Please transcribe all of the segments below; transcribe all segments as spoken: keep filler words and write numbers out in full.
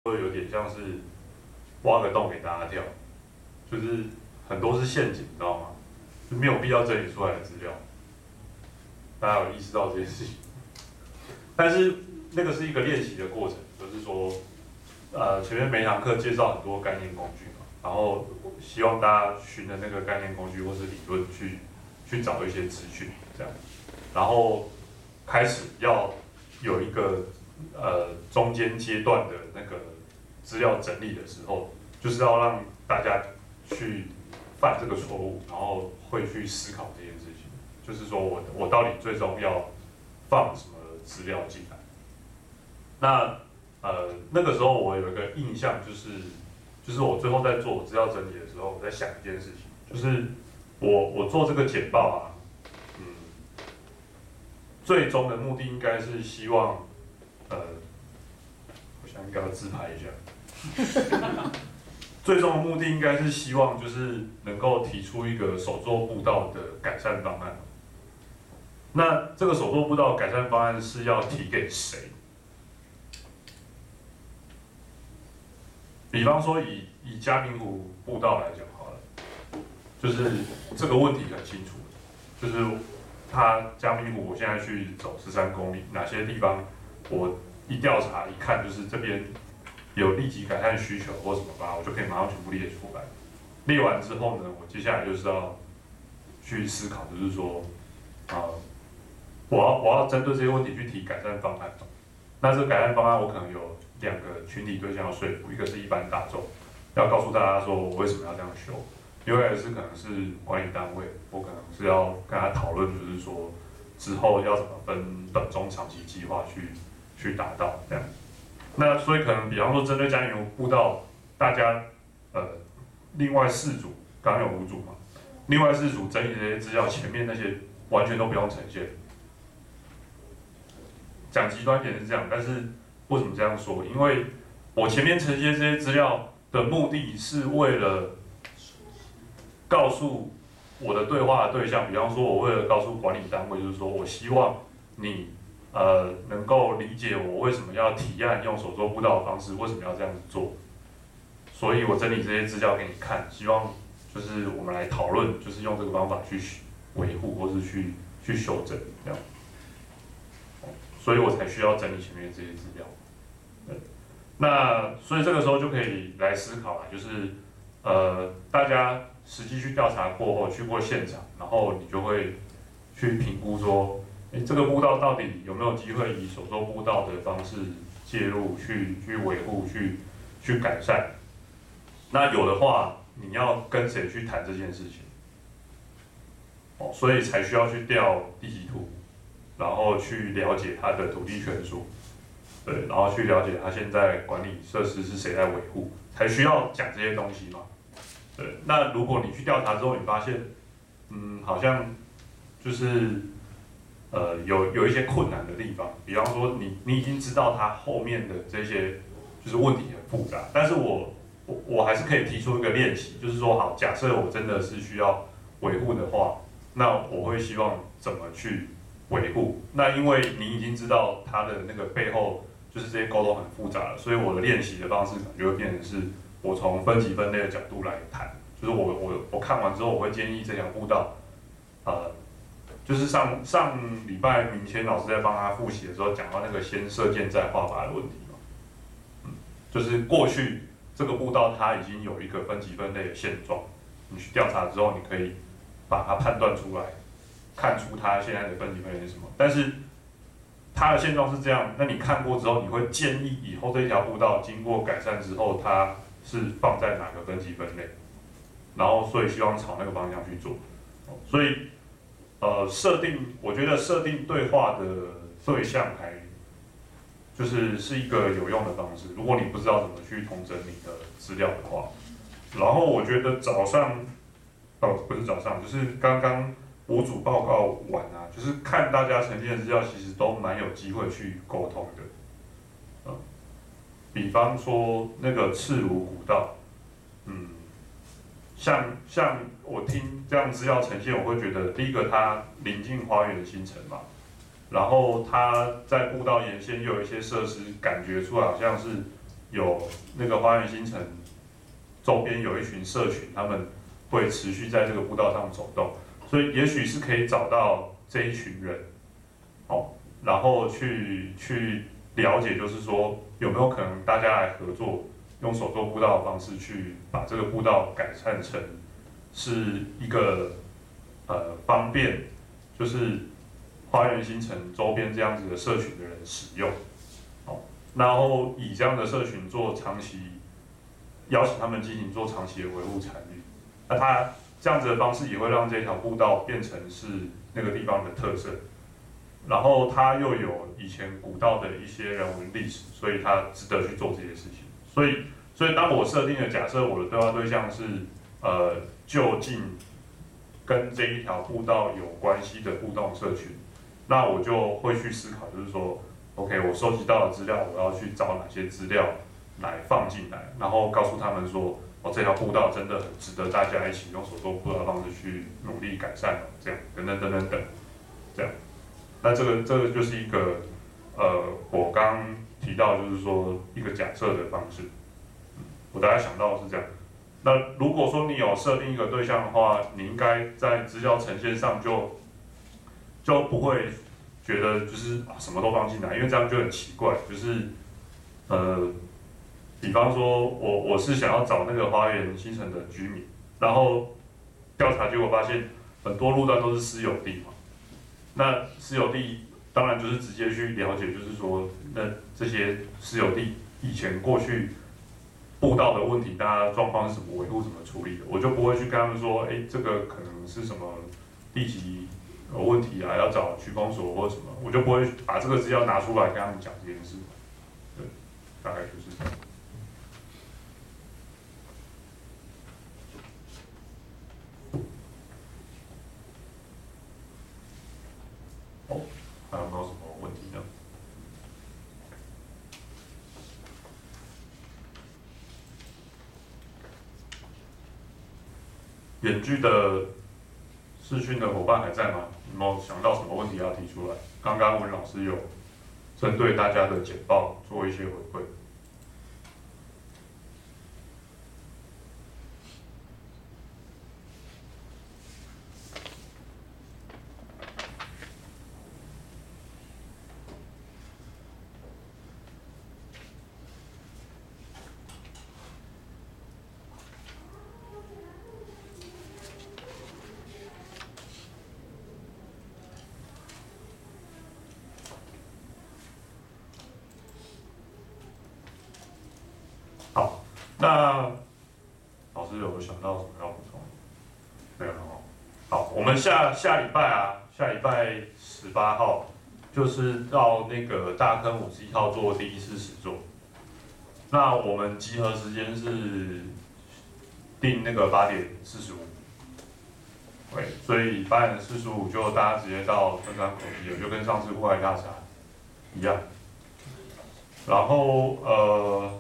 会有点像是挖个洞给大家跳，就是很多是陷阱，你知道吗？就没有必要整理出来的资料。大家有意识到这件事情？但是那个是一个练习的过程，就是说，呃，前面每一堂课介绍很多概念工具嘛，然后希望大家循着那个概念工具或是理论去去找一些资讯，这样，然后开始要有一个呃中间阶段的那个资料整理的时候，就是要让大家去犯这个错误，然后会去思考这件事情，就是说我我到底最终要放什么资料进来。那呃那个时候我有一个印象，就是就是我最后在做资料整理的时候，我在想一件事情，就是我我做这个简报啊，嗯，最终的目的应该是希望，呃，我想应该要自拍一下。最终的目的应该是希望就是能够提出一个手作步道的改善方案。那这个手作步道改善方案是要提给谁？比方说以以嘉明湖步道来讲好了，就是这个问题很清楚，就是它嘉明湖我现在去走十三公里，哪些地方我一调查一看就是这边有立即改善需求或什么吧，我就可以马上全部列出来。列完之后呢，我接下来就是要去思考，就是说，啊、呃，我要我要针对这些问题去提改善方案。那这个改善方案我可能有两个群体对象要说服，一个是一般大众，要告诉大家说我为什么要这样修；另外一个是可能是管理单位，我可能是要跟他讨论，就是说之后要怎么分短、中、长期计划去去达到这样。那所以可能，比方说针对嘉明湖步道，大家呃，另外四组刚刚有五组嘛，另外四组整理这些资料，前面那些完全都不用呈现。讲极端一点是这样，但是为什么这样说？因为我前面呈现这些资料的目的是为了告诉我的对话的对象，比方说，我为了告诉管理单位，就是说我希望你。呃，能够理解我为什么要提案用手作步道的方式，为什么要这样子做，所以我整理这些资料给你看，希望就是我们来讨论，就是用这个方法去维护或是去去修正这样，所以我才需要整理前面这些资料。对，那所以这个时候就可以来思考了，就是呃，大家实际去调查过后，去过现场，然后你就会去评估说。哎，这个步道到底有没有机会以手作步道的方式介入，去去维护、去去改善？那有的话，你要跟谁去谈这件事情？哦，所以才需要去调地籍图，然后去了解它的土地权属，对，然后去了解它现在管理设施是谁在维护，才需要讲这些东西嘛。对，那如果你去调查之后，你发现，嗯，好像就是。呃，有有一些困难的地方，比方说你你已经知道它后面的这些就是问题很复杂，但是我我我还是可以提出一个练习，就是说好，假设我真的是需要维护的话，那我会希望怎么去维护？那因为你已经知道它的那个背后就是这些沟通很复杂了，所以我的练习的方式可能就会变成是我从分级分类的角度来谈，就是我我我看完之后，我会建议这条步道，呃。就是上上礼拜明谦老师在帮他复习的时候，讲到那个先射箭再画靶的问题嘛，嗯，就是过去这个步道它已经有一个分级分类的现状，你去调查之后，你可以把它判断出来，看出它现在的分级分类是什么。但是它的现状是这样，那你看过之后，你会建议以后这条步道经过改善之后，它是放在哪个分级分类，然后所以希望朝那个方向去做，所以。呃，设定，我觉得设定对话的对象还就是是一个有用的方式。如果你不知道怎么去统整你的资料的话，然后我觉得早上，哦，不是早上，就是刚刚五组报告完啊，就是看大家呈现的资料，其实都蛮有机会去沟通的。嗯，比方说那个赤鲁古道，嗯。像像我听这样资料呈现，我会觉得第一个它临近花园新城嘛，然后它在步道沿线又有一些设施，感觉出来好像是有那个花园新城周边有一群社群，他们会持续在这个步道上走动，所以也许是可以找到这一群人，哦，然后去去了解，就是说有没有可能大家来合作，用手做步道的方式去把这个步道改善成是一个呃方便，就是花园新城周边这样子的社群的人使用，哦，然后以这样的社群做长期邀请他们进行做长期的维护参与，那他这样子的方式也会让这条步道变成是那个地方的特色，然后它又有以前古道的一些人文历史，所以它值得去做这些事情。所以，所以当我设定的假设我的对话对象是呃就近跟这一条步道有关系的互动社群，那我就会去思考，就是说 ，OK， 我收集到的资料，我要去找哪些资料来放进来，然后告诉他们说，哦，这条步道真的很值得大家一起用手做步道的方式去努力改善，这样等等等等等，这样。那这个这个就是一个呃，我刚提到就是说一个假设的方式，嗯，我大概想到的是这样。那如果说你有设定一个对象的话，你应该在资料呈现上就就不会觉得就是啊什么都放进来，因为这样就很奇怪。就是呃，比方说我我是想要找那个花园新城的居民，然后调查结果发现很多路段都是私有地嘛。那私有地当然就是直接去了解，就是说那这些私有地以前过去步道的问题，大家状况是怎么维护、怎么处理的，我就不会去跟他们说，哎，这个可能是什么地籍有问题啊，要找区公所或者什么，我就不会把这个资料拿出来跟他们讲这件事。对，大概就是这样。哦，还有没有什么问题呢？远距的视讯的伙伴还在吗？有没有想到什么问题要提出来？刚刚文老师有针对大家的简报做一些回馈。好，那老师有想到什么要补充？没有了哦。好，我们下下礼拜啊，下礼拜十八号就是到那个大坑五十一号做第一次实作。那我们集合时间是定那个八点四十五，对，所以八点四十五就大家直接到登山口集合，就跟上次户外大茶一样。然后呃。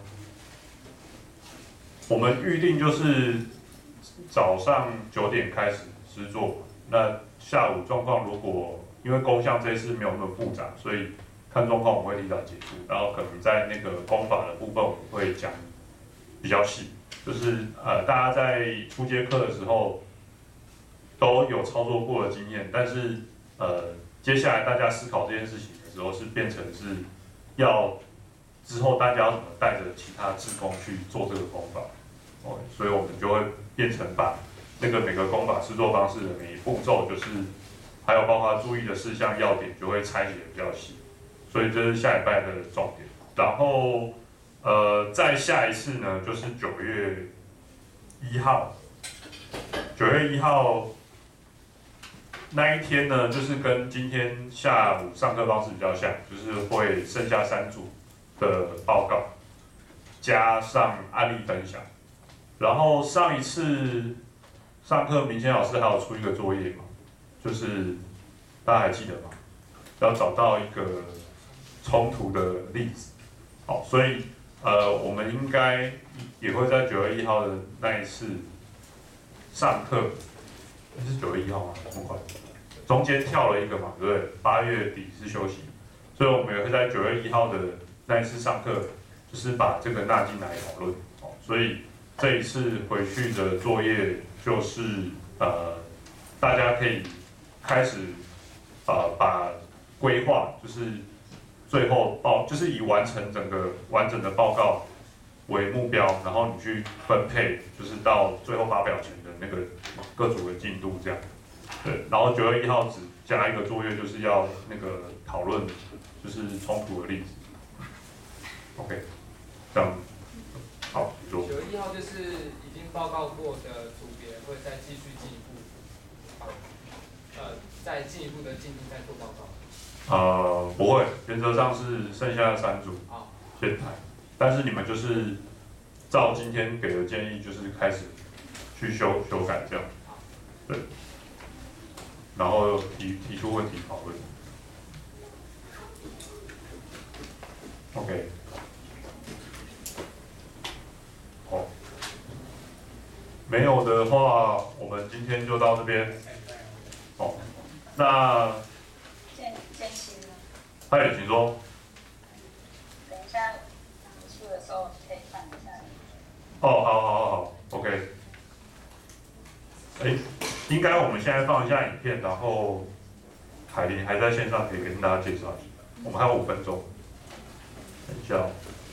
我们预定就是早上九点开始施作，那下午状况如果因为工项这一次没有那么复杂，所以看状况我们会提早结束，然后可能在那个工法的部分我们会讲比较细，就是呃大家在初阶课的时候都有操作过的经验，但是呃接下来大家思考这件事情的时候是变成是要之后大家要怎么带着其他志工去做这个工法。哦，所以我们就会变成把那个每个工法施作方式的每一步骤，就是还有包括注意的事项要点，就会拆解比较细。所以这是下礼拜的重点。然后呃，再下一次呢，就是九月一号。九月一号那一天呢，就是跟今天下午上课方式比较像，就是会剩下三组的报告，加上案例分享。然后上一次上课，明谦老师还有出一个作业嘛，就是大家还记得吗？要找到一个冲突的例子。好，所以呃，我们应该也会在九月一号的那一次上课，是九月一号吗？这么快？中间跳了一个嘛，对不对？八月底是休息，所以我们也会在九月一号的那一次上课就是把这个纳进来讨论。哦，所以这一次回去的作业就是呃，大家可以开始呃把规划，就是最后报，就是以完成整个完整的报告为目标，然后你去分配，就是到最后发表前的那个各组的进度这样。对，然后九月一号只加一个作业，就是要那个讨论就是冲突的例子。OK， 这样好。 九月一号就是已经报告过的组别会再继续进一步，呃，再进一步的进度再做报告。 呃，不会，原则上是剩下的三组先谈，但是你们就是照今天给的建议，就是开始去修修改这样，对，然后提提出问题讨论。OK， 好，没有的话，我们今天就到这边。好，那。嗨，请说。 等一下结束的时候可以看一下。 哦，好好好好 ，OK。哎，应该我们现在放一下影片，然后海玲还在线上，可以跟大家介绍一下。我们还有五分钟，等一下。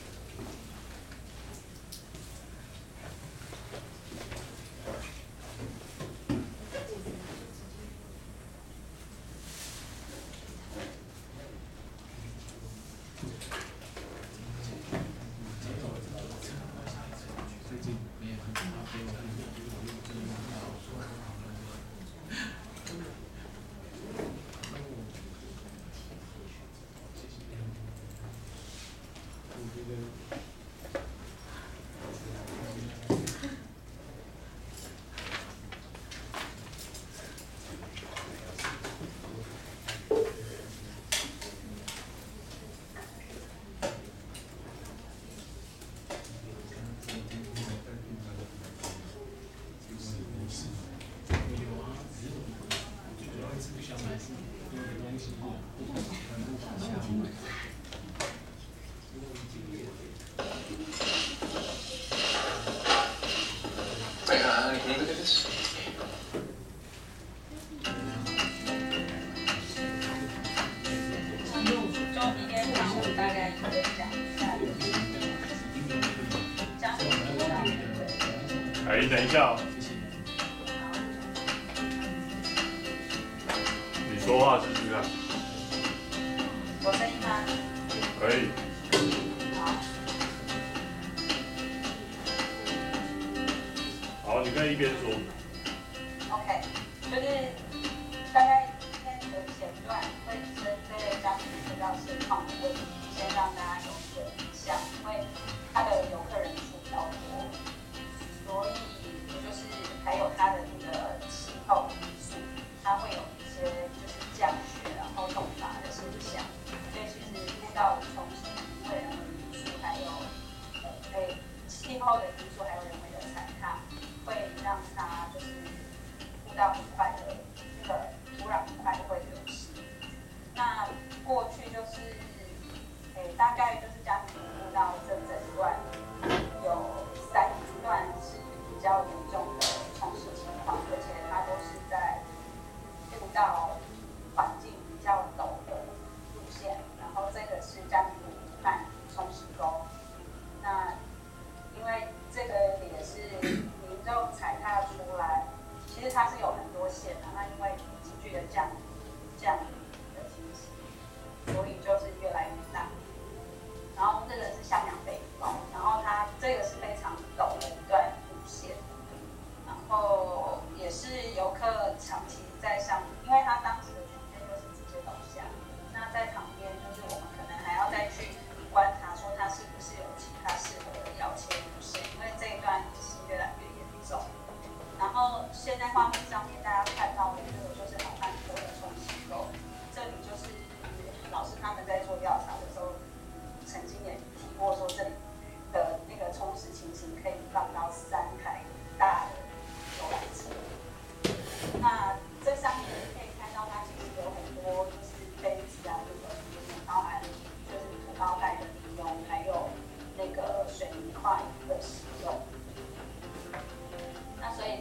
哎，等一下、哦，你说话试试看。 我声音吗？ 可以。好。好，你可以一边说。 OK， 就是大概今天的前段会针对家庭辅导现况的问题，先让大家有一个印象，因为他的游客人数比较多。所以就是还有它的那个气候因素，它会有一些就是降雪，然后冻乏的现象。所以其实步道的冲洗，因为人为因素，还有呃对气候的因素，还有人为的踩踏，会让它就是步道很快的那个土壤很快就会流失。那过去就是诶大概就是家庭步道这整段有三段是比较严重的冲蚀情况，而且它都是在步道环境比较陡的路线，然后这个是嘉明湖畔冲蚀沟。那因为这个也是民众踩踏出来，其实它是有很多线的，那因为急剧的降降雨的情形，所以就是越来越大。然后这个是向阳北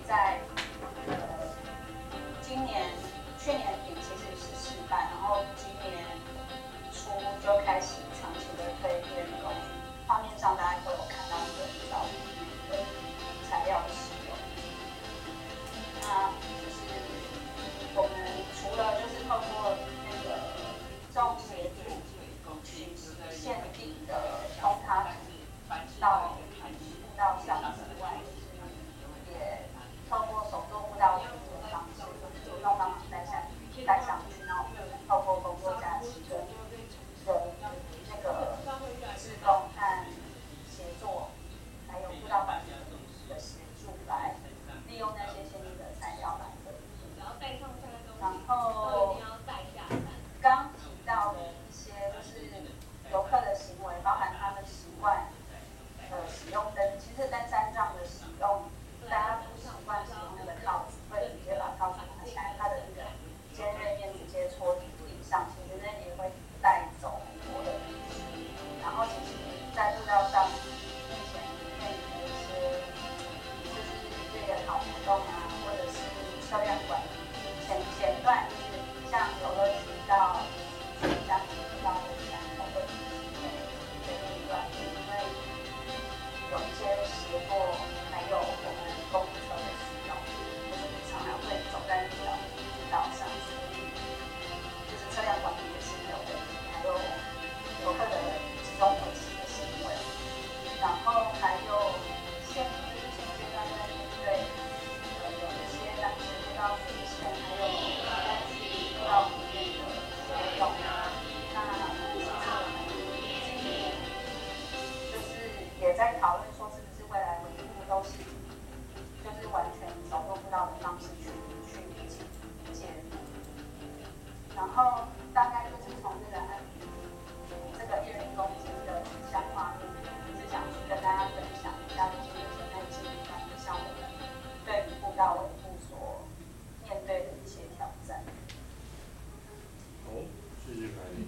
在呃今年去年底其实是试办，然后今年初就开始长期的推一人一公斤。画面上大家都有看到一个照片的材料的使用。那就是我们除了就是透过那个重协助取限定的崩塌图到步道上之外，也透过手作步道的方式，主动帮忙带上带上去，然后透过工作假期跟的那个志工和协作，还有步道管理的协助来利用那些先进的材料来的。然后刚提到的一些就是游客的行为，包含他们习惯呃使用登，其实登山杖的使用，大家不习惯使用那个套子，会直接把套子拿起来，它的那个尖锐面直接戳地上，其实那也会带走很多的东西。然后其实，在步道上目前面临的一些就是越野跑活动啊，或者是车辆管理，前前段就是像游乐区到江步道的山头会决定一段，因为有一些斜坡，还有我们公路车的使用，就是常常会走在那条步道上，所以就是车辆管理也是有问题，还有游客的集中维持的行为，然后还有现目前阶段在面对呃有一些当时遇到水线，还有但是遇到里面的活动啊，那其实我们今年就是也在讨论说，是不是未来维护都是就是完全手做不到的方式去去介入，然后大概就是从这个案例，这个一人一公斤的想法面，是想去跟大家分享一下，就是现在进入到像我们对于步道维护所面对的一些挑战。 好，谢谢凯琳。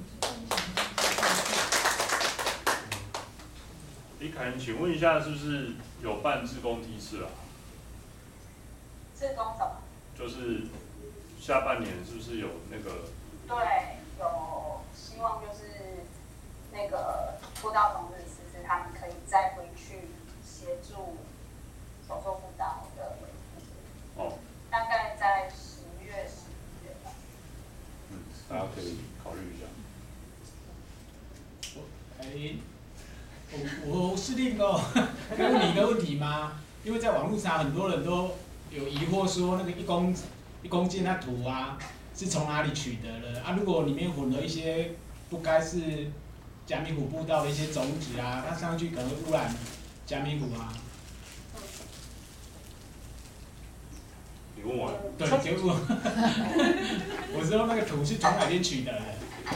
诶，凯琳，请问一下，是不是有办志工梯次啊？ 志工什么？ 就是下半年是不是有那个？ 对，有希望就是那个步道同志师资他们可以再回去协助手作步道的维护。 哦。 大概在十月、十一月吧。 嗯，大家可以考虑一下。 哎，我我是令哦，可以问你一个问题吗？因为在网络上很多人都有疑惑说，那个一公一公斤那土啊是从哪里取得的啊？如果里面混了一些不该是嘉明湖步道的一些种子啊，它上去可能会污染嘉明湖啊。 你问我？ 对，结果我说那个土是从哪边取得的？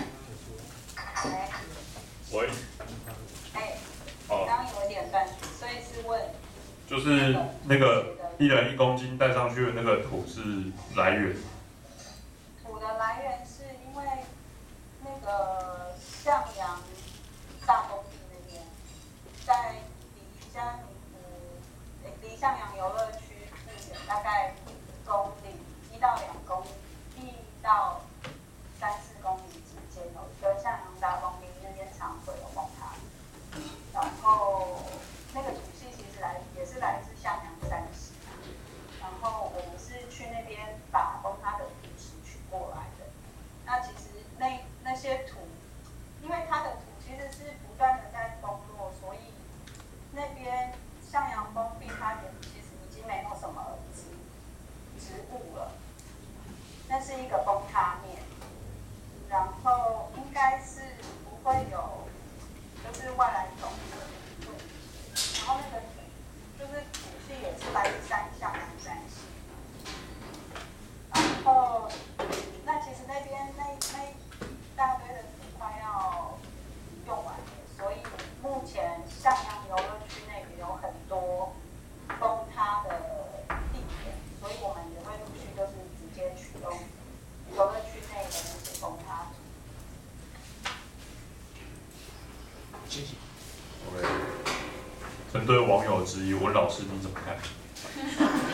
喂。 哎。 哦。 刚刚有一点断续，所以是问。 就是那个一人一公斤带上去的那个土是来源。 土的来源是因为那个向阳大工地那边，在离嘉明湖、离向阳游乐区目前大概一公里，一到两公里，一到三四公里之间有一个向阳大工地那边常会有崩塌，然后那个土系其实来也是来自向阳山系，然后我们是去那边把崩塌的土石取过来的。那其实那那些土，因为它的土其实是不断的在崩落，所以那边向阳崩壁它也其实已经没有什么植植物了，那是一个崩塌面，然后应该是不会有就是外来种的问题，然后那个就是土系也是来自山向阳山系，然后那其实那边那那一大堆的土快要用完了，所以目前向阳游乐区内也有很多崩塌的地点，所以我们也会陆续就是直接取用游乐区内的那些崩塌土。 谢谢。 OK。针对网友质疑，文老师你怎么看？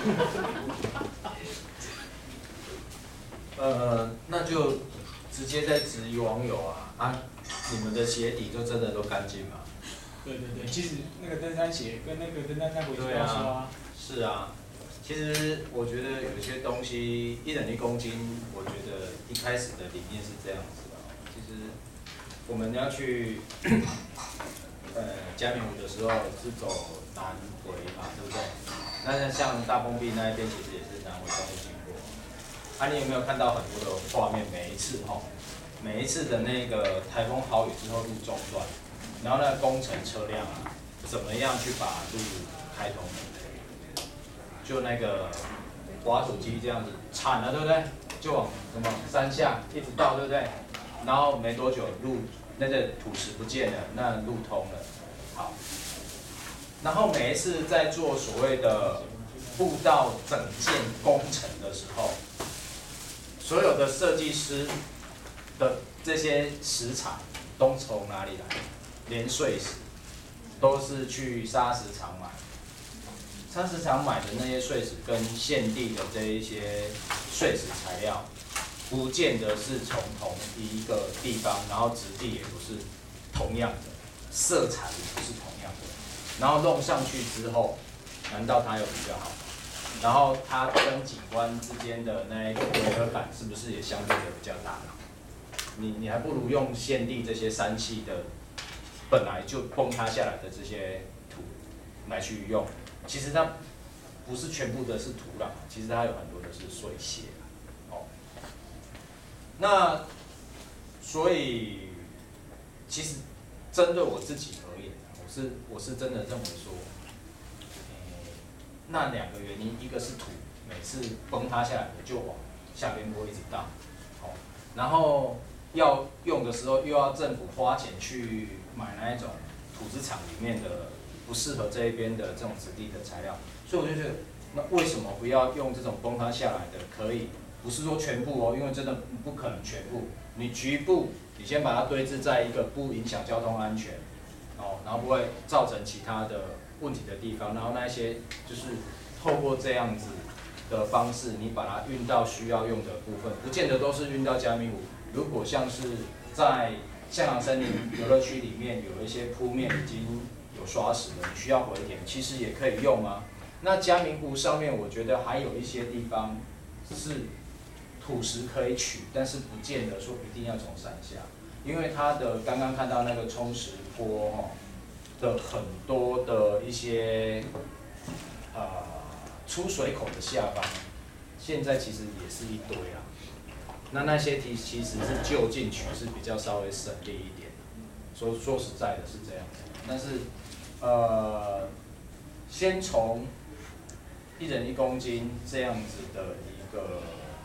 呃，那就直接在质疑网友啊啊，你们的鞋底就真的都干净吗？ 对对对，其实那个登山鞋跟那个登山衫回去都要刷啊。 是啊，其实我觉得有些东西一人一公斤，我觉得一开始的理念是这样子的。其实我们要去呃嘉明湖的时候是走南回嘛，对不对？那像大丰壁那一边其实也是南回公路经过。啊，你有没有看到很多的画面？每一次哈，每一次的那个台风好雨之后路中断，然后那个工程车辆啊，怎么样去把路开通？就那个挖土机这样子铲了，对不对？就往什么山下一直到，对不对？然后没多久路那个土石不见了，那路通了。好，然后每一次在做所谓的步道整建工程的时候，所有的设计师的这些石材都从哪里来？连碎石都是去砂石场买。砂石场买的那些碎石跟现地的这一些碎石材料，不见得是从同一个地方，然后质地也不是同样的，色彩也不是同样的，然后弄上去之后，难道它有比较好？然后它跟景观之间的那一个违和感是不是也相对的比较大？你你还不如用现地这些山系的本来就崩塌下来的这些土来去用。其实它不是全部的是土壤，其实它有很多的是碎屑。哦，那所以其实针对我自己而言，我是我是真的认为说，欸、那两个原因，一个是土每次崩塌下来的就往下边坡一直倒，哦，然后要用的时候又要政府花钱去买那一种土质厂里面的。不适合这一边的这种质地的材料，所以我就觉得，那为什么不要用这种崩塌下来的？可以，不是说全部哦，因为真的不可能全部。你局部，你先把它堆置在一个不影响交通安全，哦，然后不会造成其他的问题的地方，然后那一些就是透过这样子的方式，你把它运到需要用的部分，不见得都是运到嘉明湖。如果像是在向阳森林游乐区里面有一些铺面已经有刷石的，你需要回填，其实也可以用啊。那嘉明湖上面，我觉得还有一些地方是土石可以取，但是不见得说一定要从山下，因为它的刚刚看到那个冲石坡哦的很多的一些呃出水口的下方，现在其实也是一堆啊。那那些题其实是就近取是比较稍微省力一点的，说说实在的是这样子，但是。呃，先从一人一公斤这样子的一个，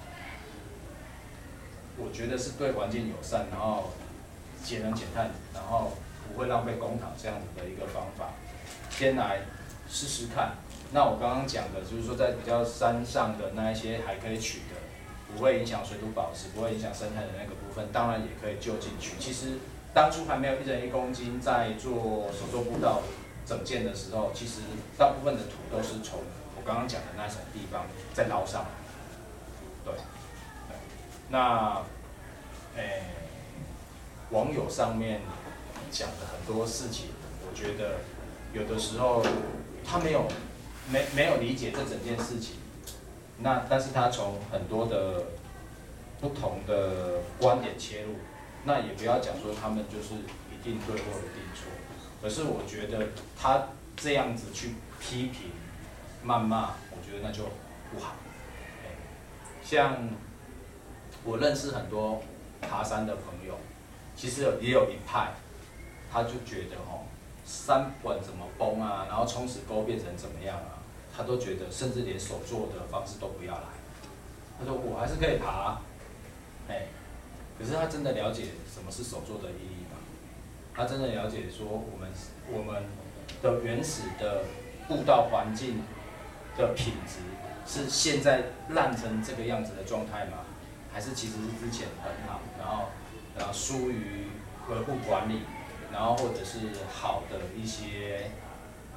我觉得是对环境友善，然后节能减碳，然后不会浪费公帑这样子的一个方法，先来试试看。那我刚刚讲的就是说，在比较山上的那一些还可以取的，不会影响水土保持，不会影响生态的那个部分，当然也可以就近取。其实当初还没有一人一公斤在做手作步道整建的时候，其实大部分的土都是从我刚刚讲的那种地方再捞上来。对，对那，诶、欸，网友上面讲的很多事情，我觉得有的时候他没有没没有理解这整件事情，那但是他从很多的不同的观点切入，那也不要讲说他们就是一定对或一定错。可是我觉得他这样子去批评、谩骂，我觉得那就不好。像我认识很多爬山的朋友，其实也有一派，他就觉得哦，山管怎么崩啊，然后冲石沟变成怎么样啊，他都觉得甚至连手做的方式都不要来。他说我还是可以爬，哎，可是他真的了解什么是手做的意义吗？他真的了解说我们我们的原始的步道环境的品质是现在烂成这个样子的状态吗？还是其实是之前很好，然后然后疏于维护管理，然后或者是好的一些呃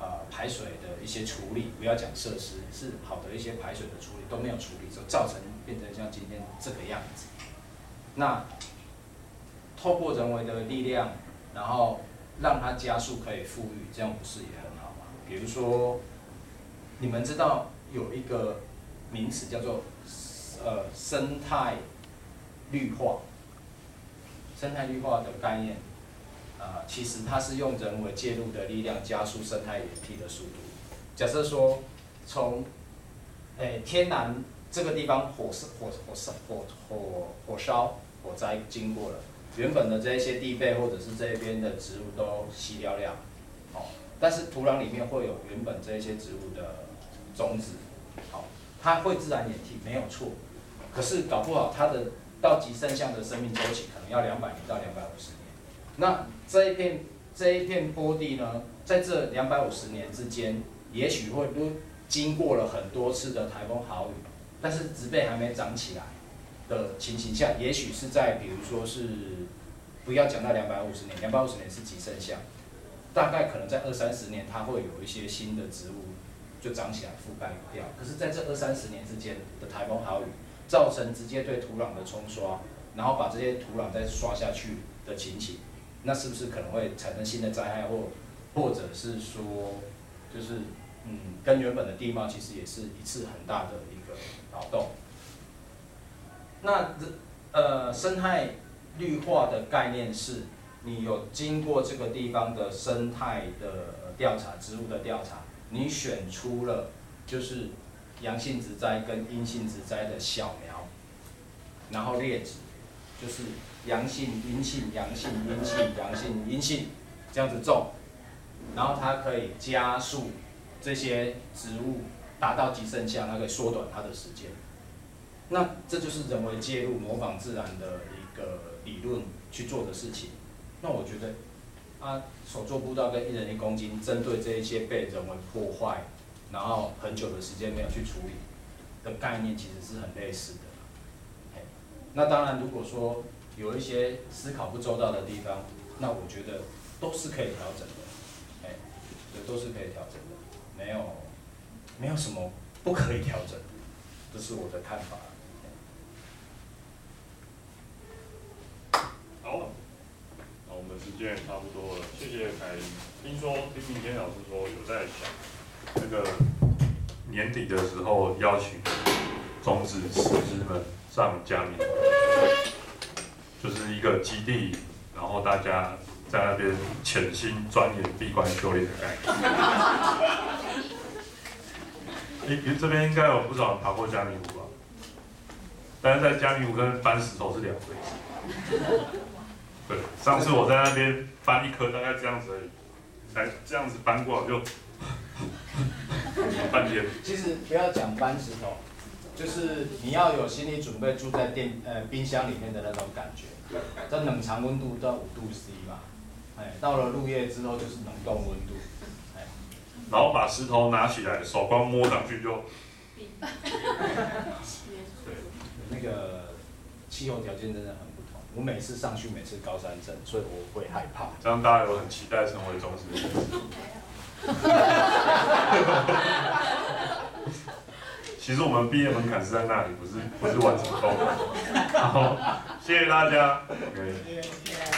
呃排水的一些处理，不要讲设施，是好的一些排水的处理都没有处理，就造成变成像今天这个样子。那透过人为的力量，然后让它加速可以富裕，这样不是也很好吗？比如说，你们知道有一个名词叫做呃生态绿化，生态绿化的概念，呃，其实它是用人为介入的力量加速生态演替的速度。假设说从诶天然这个地方火火火烧火火火烧火灾经过了，原本的这一些地被或者是这边的植物都稀掉了，哦，但是土壤里面会有原本这一些植物的种子，好，它会自然演替没有错，可是搞不好它的到极盛象的生命周期可能要两百年到两百五十年，那这一片这一片坡地呢，在这两百五十年之间，也许会都经过了很多次的台风豪雨，但是植被还没长起来的情形下，也许是在比如说是不要讲到两百五十年，两百五十年是极盛象，大概可能在二三十年，它会有一些新的植物就长起来覆盖掉。可是在这二三十年之间的台风豪雨，造成直接对土壤的冲刷，然后把这些土壤再刷下去的情形，那是不是可能会产生新的灾害，或或者是说，就是嗯，跟原本的地貌其实也是一次很大的一个扰动。那呃，生态绿化的概念是，你有经过这个地方的生态的调查、植物的调查，你选出了就是阳性植栽跟阴性植栽的小苗，然后列植，就是阳性、阴性、阳性、阴性、阳性、阴性这样子种，然后它可以加速这些植物达到极盛象，它可以缩短它的时间。那这就是人为介入、模仿自然的一个理论去做的事情。那我觉得，啊，手作步道跟一人一公斤，针对这一些被人为破坏，然后很久的时间没有去处理的概念，其实是很类似的。那当然，如果说有一些思考不周到的地方，那我觉得都是可以调整的，哎，对，都是可以调整的，没有没有什么不可以调整的，这是我的看法。 好，那我们时间也差不多了，谢谢凯琳。听说听明天老师说有在想，那个年底的时候邀请种子师资们上嘉明，就是一个基地，然后大家在那边潜心钻研闭关修炼的概念。诶，这边应该有不少人爬过嘉明湖吧？但是在嘉明湖跟搬石头是两回事。对，上次我在那边搬一颗，大概这样子而已，才这样子搬过来就半天。 其实不要讲搬石头，就是你要有心理准备，住在电呃冰箱里面的那种感觉。这冷藏温度到五度 C 嘛，哎，到了入夜之后就是冷冻温度，哎， 然后把石头拿起来，手光摸上去就，对， 那个气候条件真的很不同。我每次上去，每次高山症，所以我会害怕。 这样大家有很期待成为种子师。其实我们毕业门槛是在那里，不是不是完成够。好，谢谢大家。OK。